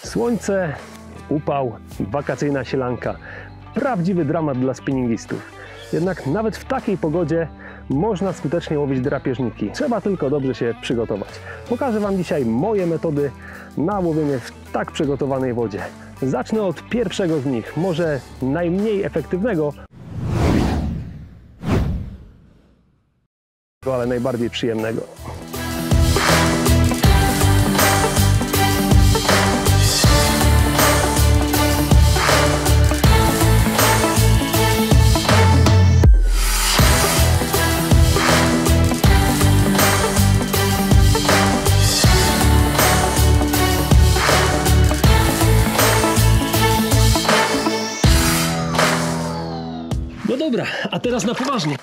Słońce, upał, wakacyjna sielanka. Prawdziwy dramat dla spinningistów. Jednak nawet w takiej pogodzie można skutecznie łowić drapieżniki. Trzeba tylko dobrze się przygotować. Pokażę Wam dzisiaj moje metody na łowienie w tak przygotowanej wodzie. Zacznę od pierwszego z nich, może najmniej efektywnego, ale najbardziej przyjemnego. No dobra, a teraz na poważnie.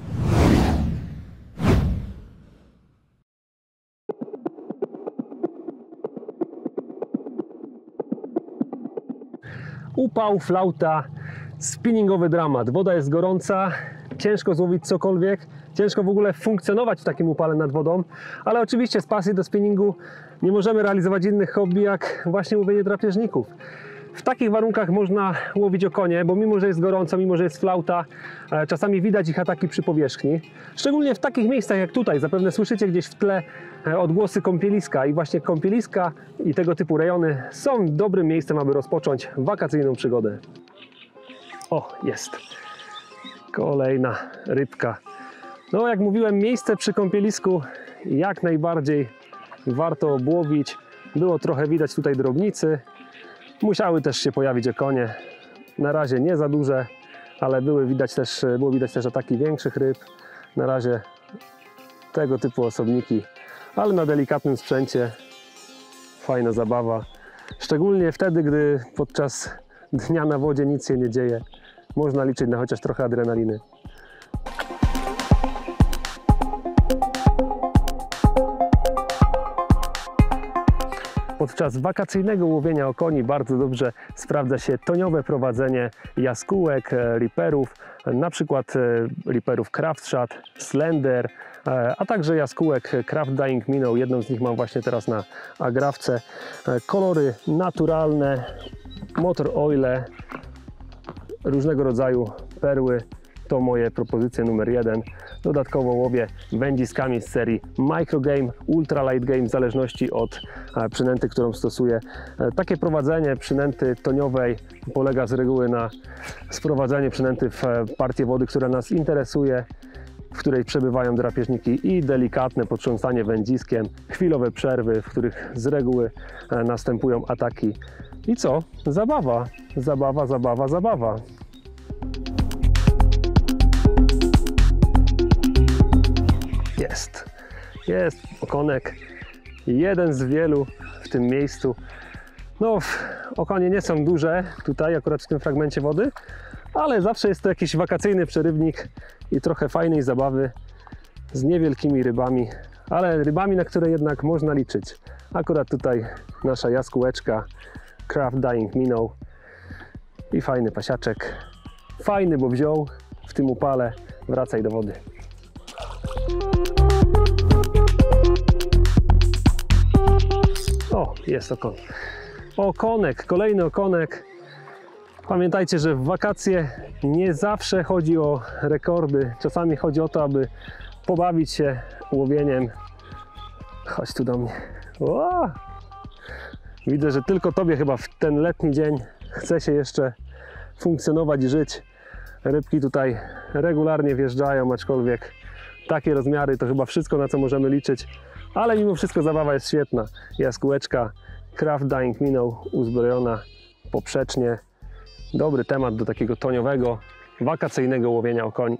Upał, flauta, spinningowy dramat. Woda jest gorąca, ciężko złowić cokolwiek, ciężko w ogóle funkcjonować w takim upale nad wodą, ale oczywiście z pasji do spinningu nie możemy realizować innych hobby jak właśnie łowienie drapieżników. W takich warunkach można łowić okonie, bo mimo że jest gorąco, mimo że jest flauta, czasami widać ich ataki przy powierzchni. Szczególnie w takich miejscach jak tutaj, zapewne słyszycie gdzieś w tle odgłosy kąpieliska i właśnie kąpieliska i tego typu rejony są dobrym miejscem, aby rozpocząć wakacyjną przygodę. O, jest kolejna rybka. No jak mówiłem, miejsce przy kąpielisku jak najbardziej warto obłowić. Było trochę widać tutaj drobnicy. Musiały też się pojawić okonie. Na razie nie za duże, ale było widać też ataki większych ryb. Na razie tego typu osobniki, ale na delikatnym sprzęcie fajna zabawa. Szczególnie wtedy, gdy podczas dnia na wodzie nic się nie dzieje. Można liczyć na chociaż trochę adrenaliny. Podczas wakacyjnego łowienia okoni bardzo dobrze sprawdza się toniowe prowadzenie jaskółek, riperów, na przykład riperów Craft Shad, Slender, a także jaskółek Craft Dying Minnow. Jedną z nich mam właśnie teraz na agrawce. Kolory naturalne, motor oile, różnego rodzaju perły. To moje propozycje numer 1. Dodatkowo łowię wędziskami z serii Micro Game, Ultra Light Game, w zależności od przynęty, którą stosuję. Takie prowadzenie przynęty toniowej polega z reguły na sprowadzeniu przynęty w partię wody, która nas interesuje, w której przebywają drapieżniki, i delikatne potrząsanie wędziskiem, chwilowe przerwy, w których z reguły następują ataki. I co? Zabawa, zabawa, zabawa, zabawa. Jest okonek, jeden z wielu w tym miejscu. No, okonie nie są duże tutaj, akurat w tym fragmencie wody, ale zawsze jest to jakiś wakacyjny przerywnik i trochę fajnej zabawy z niewielkimi rybami, ale rybami, na które jednak można liczyć. Akurat tutaj nasza jaskółeczka Craft Dying Minnow i fajny pasiaczek. Fajny, bo wziął w tym upale. Wracaj do wody. O, jest okon. Okonek, kolejny okonek. Pamiętajcie, że w wakacje nie zawsze chodzi o rekordy. Czasami chodzi o to, aby pobawić się łowieniem. Chodź tu do mnie. O! Widzę, że tylko Tobie chyba w ten letni dzień chce się jeszcze funkcjonować i żyć. Rybki tutaj regularnie wjeżdżają, aczkolwiek takie rozmiary to chyba wszystko, na co możemy liczyć. Ale mimo wszystko zabawa jest świetna. Jaskółeczka Craft Dying Minnow uzbrojona poprzecznie. Dobry temat do takiego toniowego, wakacyjnego łowienia okoni.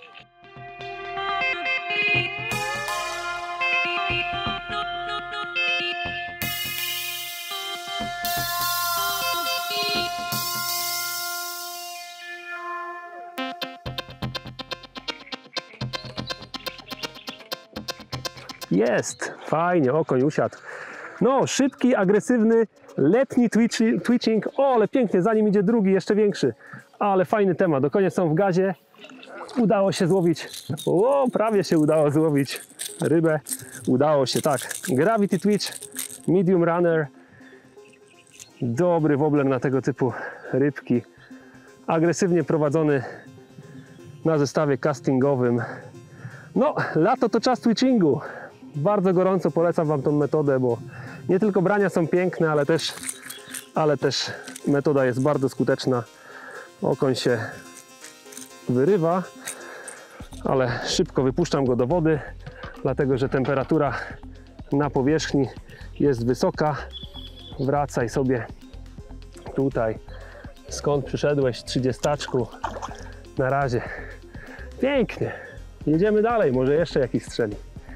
Jest, fajnie, okoń usiadł. No, szybki, agresywny, letni twitching. O, ale pięknie, za nim idzie drugi, jeszcze większy. Ale fajny temat, okonie są w gazie. Udało się złowić. O, prawie się udało złowić rybę. Udało się, tak. Gravity Twitch, Medium Runner. Dobry wobbler na tego typu rybki. Agresywnie prowadzony na zestawie castingowym. No, lato to czas twitchingu. Bardzo gorąco polecam Wam tą metodę, bo nie tylko brania są piękne, ale też metoda jest bardzo skuteczna. Okoń się wyrywa, ale szybko wypuszczam go do wody, dlatego że temperatura na powierzchni jest wysoka. Wracaj sobie tutaj, skąd przyszedłeś, 30. Na razie. Pięknie. Jedziemy dalej, może jeszcze jakiś strzeli.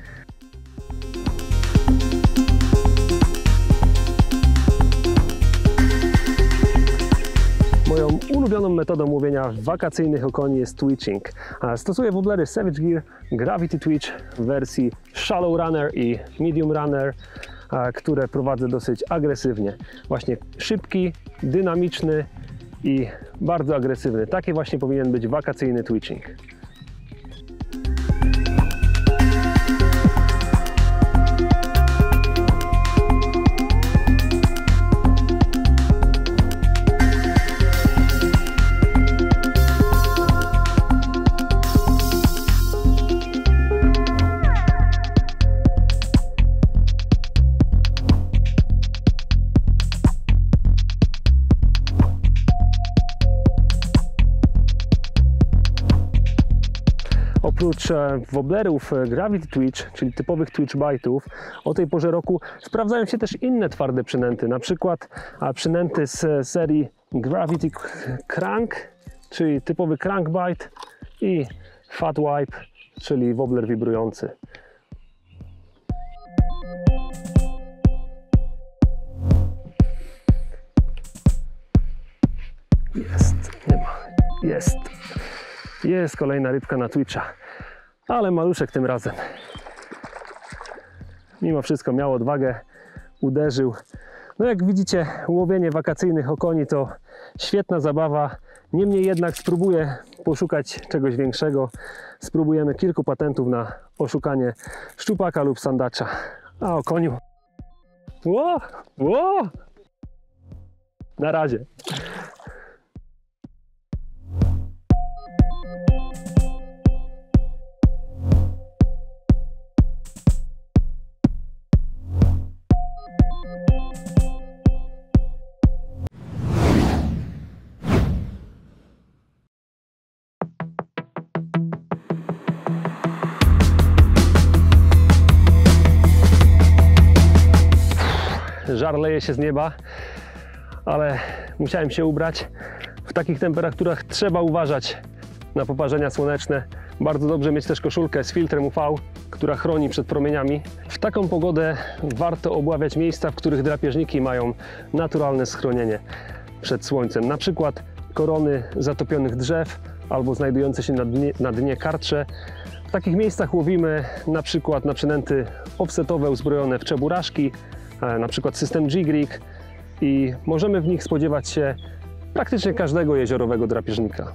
Moją ulubioną metodą łowienia wakacyjnych okoni jest twitching. Stosuję wobblery Savage Gear Gravity Twitch w wersji Shallow Runner i Medium Runner, które prowadzę dosyć agresywnie. Właśnie szybki, dynamiczny i bardzo agresywny. Taki właśnie powinien być wakacyjny twitching. Oprócz wobblerów Gravity Twitch, czyli typowych twitch bite'ów, o tej porze roku sprawdzają się też inne twarde przynęty, na przykład przynęty z serii Gravity Crank, czyli typowy crankbite, i Fat Wipe, czyli wobbler wibrujący. Jest, nie ma, jest. Jest kolejna rybka na Twitcha, ale maluszek tym razem. Mimo wszystko miał odwagę, uderzył. No jak widzicie, łowienie wakacyjnych okoni to świetna zabawa. Niemniej jednak spróbuję poszukać czegoś większego. Spróbujemy kilku patentów na oszukanie szczupaka lub sandacza. A o koniu. Ło! Ło! Na razie. Żar leje się z nieba, ale musiałem się ubrać. W takich temperaturach trzeba uważać na poparzenia słoneczne. Bardzo dobrze mieć też koszulkę z filtrem UV, która chroni przed promieniami. W taką pogodę warto obławiać miejsca, w których drapieżniki mają naturalne schronienie przed słońcem. Na przykład korony zatopionych drzew albo znajdujące się na dnie karcze. W takich miejscach łowimy na przykład na przynęty offsetowe uzbrojone w czeburaszki, na przykład system Jig-Rig, i możemy w nich spodziewać się praktycznie każdego jeziorowego drapieżnika.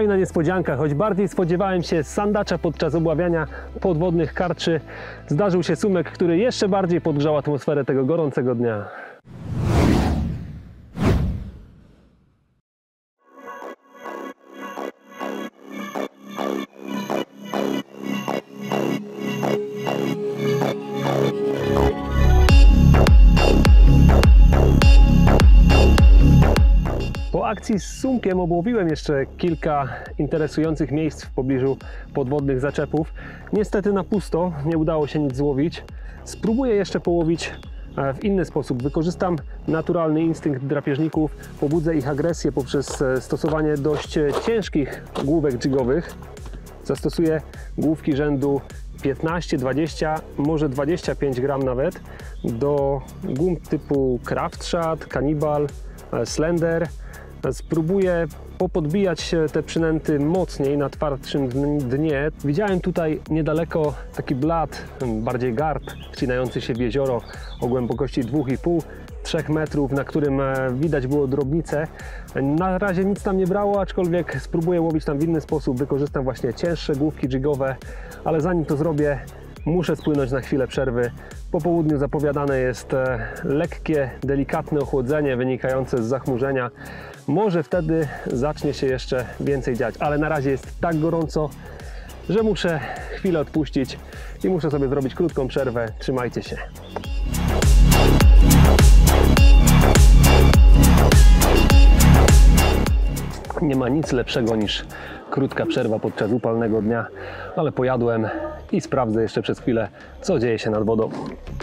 kolejna niespodzianka. Choć bardziej spodziewałem się sandacza podczas obławiania podwodnych karczy, zdarzył się sumek, który jeszcze bardziej podgrzał atmosferę tego gorącego dnia. Po akcji z sumkiem obłowiłem jeszcze kilka interesujących miejsc w pobliżu podwodnych zaczepów. Niestety na pusto, nie udało się nic złowić. Spróbuję jeszcze połowić w inny sposób. Wykorzystam naturalny instynkt drapieżników, pobudzę ich agresję poprzez stosowanie dość ciężkich główek jigowych. Zastosuję główki rzędu 15, 20, może 25 gram nawet do gum typu Craft Shad, Cannibal, Slender. Spróbuję popodbijać te przynęty mocniej na twardszym dnie. Widziałem tutaj niedaleko taki blat, bardziej garb, wcinający się w jezioro o głębokości 2,5-3 metrów, na którym widać było drobnice. Na razie nic tam nie brało, aczkolwiek spróbuję łowić tam w inny sposób. Wykorzystam właśnie cięższe główki jigowe, ale zanim to zrobię, muszę spłynąć na chwilę przerwy. Po południu zapowiadane jest lekkie, delikatne ochłodzenie wynikające z zachmurzenia. Może wtedy zacznie się jeszcze więcej dziać, ale na razie jest tak gorąco, że muszę chwilę odpuścić i muszę sobie zrobić krótką przerwę. Trzymajcie się. Nie ma nic lepszego niż krótka przerwa podczas upalnego dnia, ale pojadłem i sprawdzę jeszcze przez chwilę, co dzieje się nad wodą.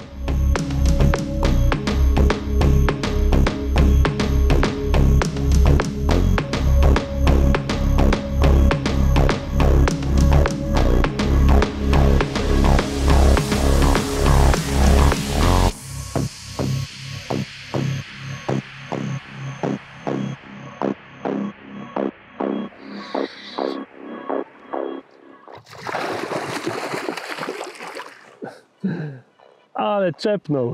Ale czepnął.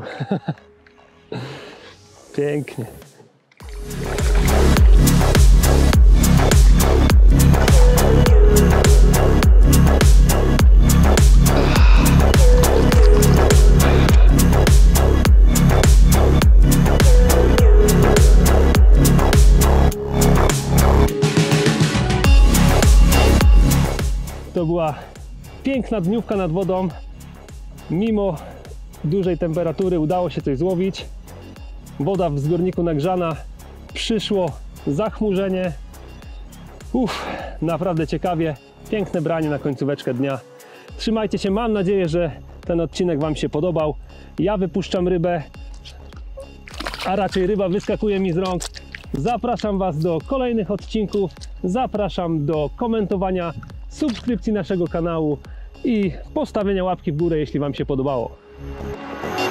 Pięknie. To była piękna dniówka nad wodą. Mimo dużej temperatury udało się coś złowić. Woda w zbiorniku nagrzana, przyszło zachmurzenie. Naprawdę ciekawie, piękne branie na końcóweczkę dnia. Trzymajcie się, mam nadzieję, że ten odcinek Wam się podobał. Ja wypuszczam rybę, a raczej ryba wyskakuje mi z rąk. Zapraszam Was do kolejnych odcinków, zapraszam do komentowania, subskrypcji naszego kanału i postawienia łapki w górę, jeśli Wam się podobało.